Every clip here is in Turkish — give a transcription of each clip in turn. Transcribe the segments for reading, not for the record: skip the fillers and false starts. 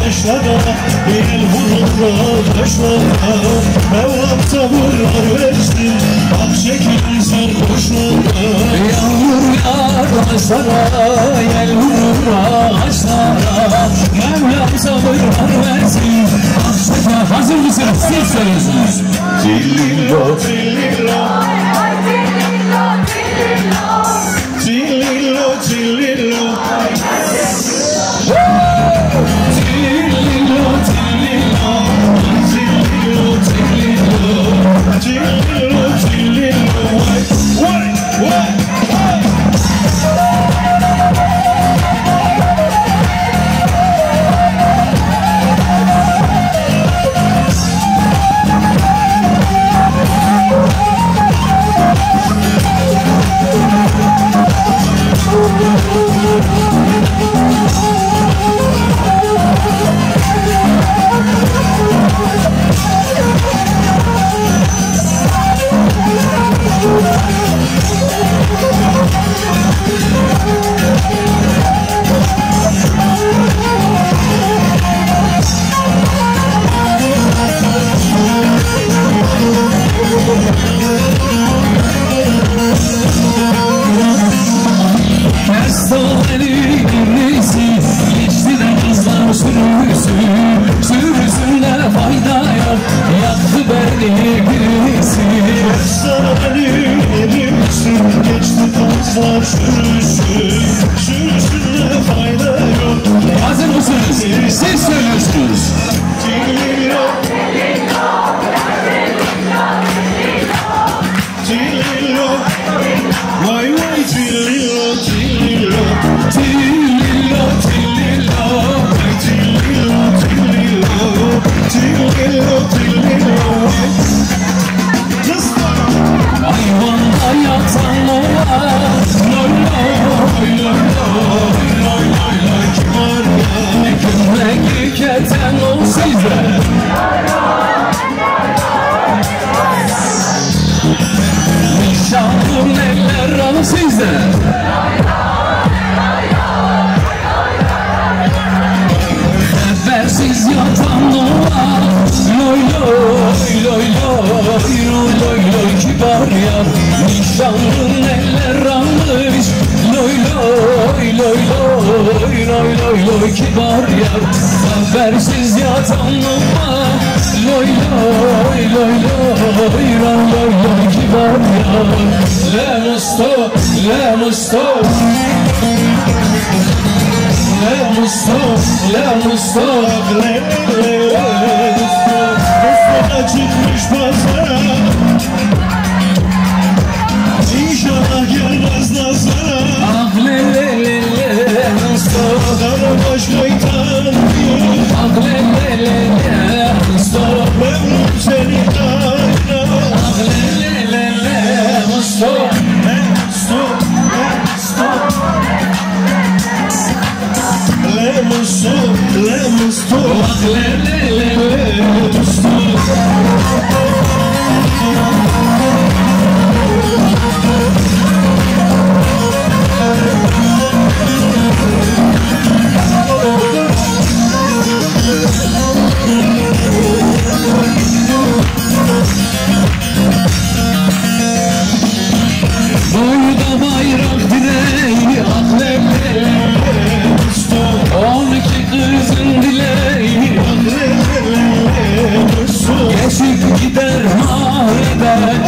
taşlara, yel vurur taşlara. Mevlam sabırlar versin, ak şeker sarhoşlara. Yağmur yağar taşlara, yel vurur ağaçlara. Mevlam sabırlar versin, ak şeker. Hazır mısınız? Siz söylüyorsunuz. Cillillo, cillillo, cillillo, cillillo, sürüsüne fayda yok, yaktı beni birisi. sana benim elimsin, geçti tanslar sürüsüne fayda yok. Hazır mısınız? Siz söylüyorsunuz. Cillillo, cillillo, vay vay cillillo, cillillo, Cillillo, cillillo, cillillo, cillillo, cillillo, vay. hayvanlar yatsan olar. Loy loy, loy loy, loy loy loy. Kibar ya, Gümreki keten o size. Nişanlım eller al size. Habersiz yatan olar. Loy loy, loy loy, loy loy loy. Kibar yar, nişanlım eller almış. Loy loy, loy loy, loy loy loy. Kibar yar, habersiz yatan olar. Loy loy, loy loy, loy loy loy. Kibar yar, le musto, le musto, le musto, le musto. Mustafa çıkmış pazara, İnşallah gelmez nazara. Ah le le le le musto, Karabaş kaytan diyor, ah le le le le musto, memnun seni dayna. ah le le le le musto. Ah le le le le musto. Boyda bayrak direği, ah le le le musto. 12 kızın dileği, geçip gider mahalleden.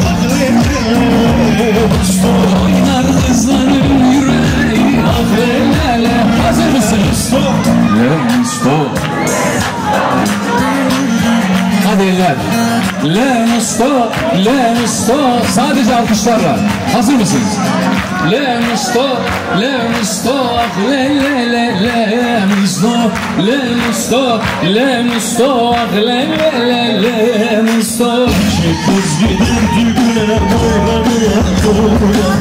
Oynar kızların yüreği, ah le le le. Hazır mısınız? Le musto. Hadi eller. Le musto, le musto. Sadece alkışlarla. Hazır mısınız? Le musto, le musto, ah le le le le musto, le musto, le musto, ah le le le le musto. Kız gider düğüne boylarına doğruya,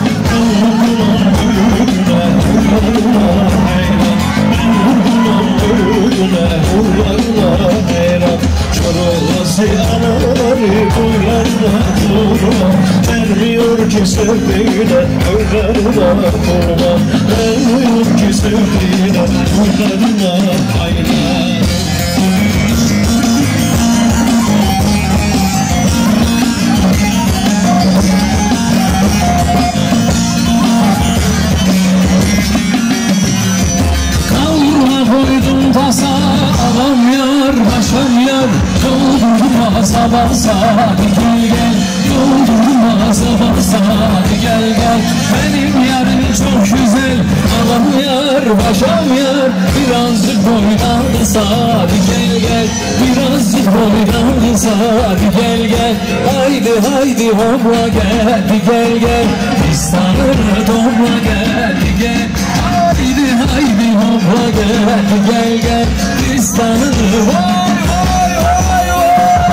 Çorolası anaları boylarına doğruya, vermiyor ki sevdiğine boylarına doğruya, vermiyor ki sevdiğine boylarına hayran. basa basa hadi gel gel. Doldurma basa basa hadi gel gel. Benim yarım çok güzel, anam yar başam yar. Birazcık boylansa hadi gel gel. Birazcık boylansa hadi gel gel. Haydi haydi hopla gel hadi gel gel. İstanbul'a topla gel hadi gel. Haydi haydi hopla gel hadi gel gel. İstanbul'a vay vay vay vay.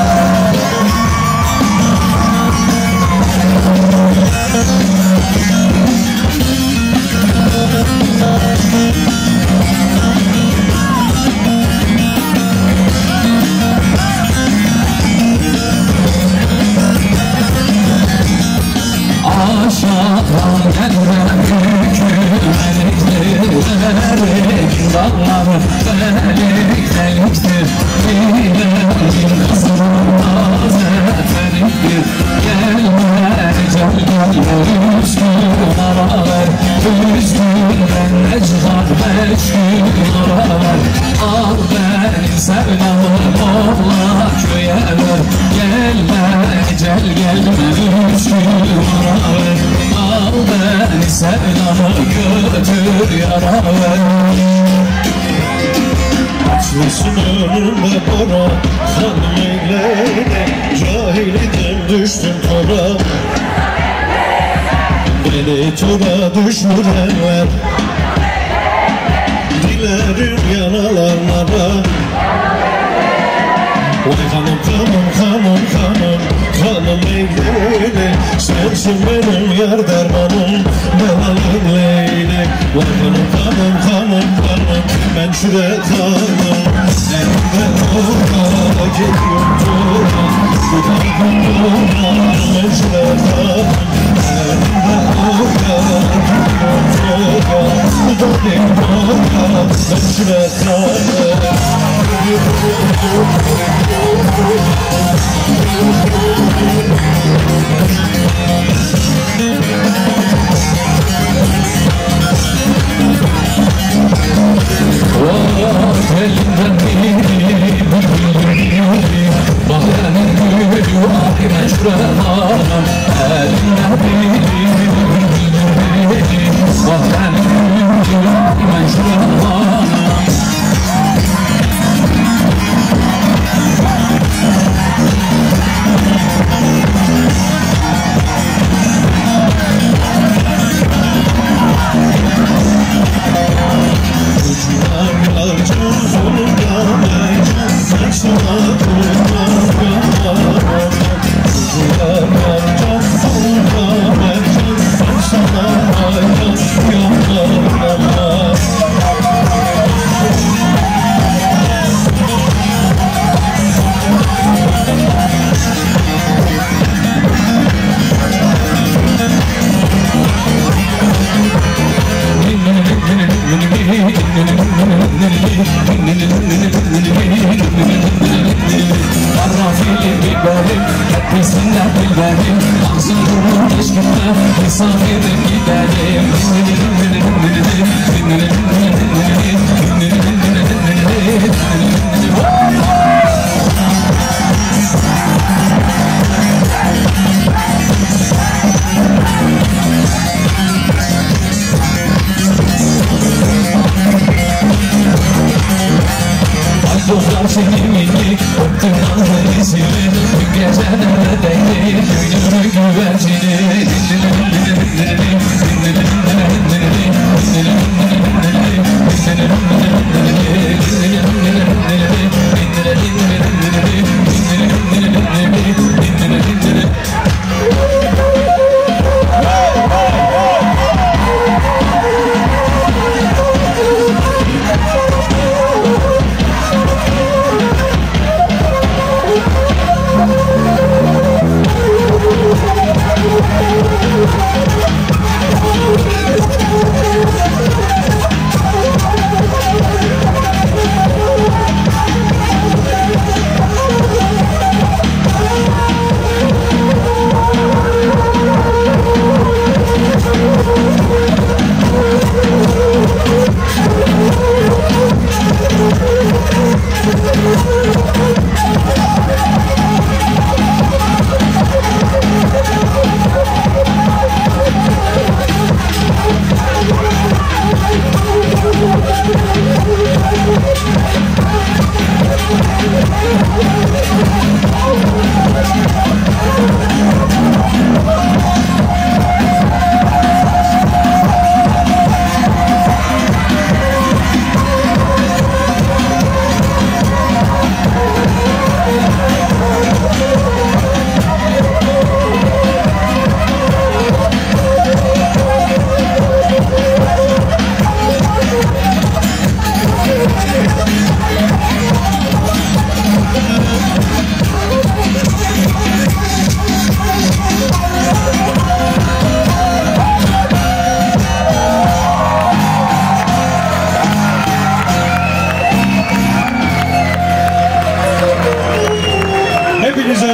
Aşağıdan gelen yükümlülüklerin dağları delik deliktir. Dilerim kızım taze feriktir. Gelme gel gel üzgün ara ver. Üzgünden ne çıkar 5 gün ara ver. Al benim sevdamı oğla köye ver. Gelme gel gelme üzgün ara ver. Al beni sevdamı götür yara ver. Açılsın önümde para, hanım eyleyde. Cahiliden düştüm tora. Beni tura düşürenler. Dilerim yanalarlara. Vay hanım hanım hanım hanım, hanım eyleyde. Sensin benim yar dermanım, belalım leyli. Vay hanım hanım hanım hanım, ben şuraya kaldım. Elimde orada geliyorum tura. Bu da bunlar ben şuraya kaldım. Elimde orada geliyorum tura. Bu da orada ben şuraya kaldım. Elinden biri bahrenin gülü akine şuradan. Elinden biri bahrenin gülü akine şuradan. Arrafili biberim, hepsinde bilberim. Ağzın burnun eşkimde, misafirim giderim. Dostlar sevimini, öptüm analizini. Dün gece neredeydi, gönlümün güvercini.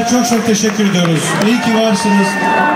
Sizlere çok çok teşekkür ediyoruz. İyi ki varsınız.